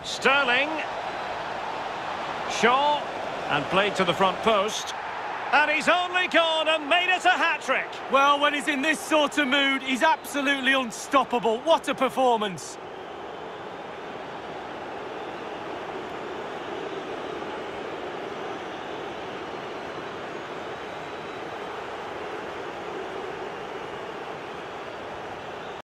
Sterling. Shaw. And played to the front post. And he's only gone and made it a hat-trick. Well, when he's in this sort of mood, he's absolutely unstoppable. What a performance.